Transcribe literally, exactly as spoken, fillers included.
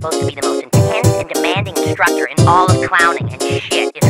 supposed to be the most intense and demanding instructor in all of clowning, and shit,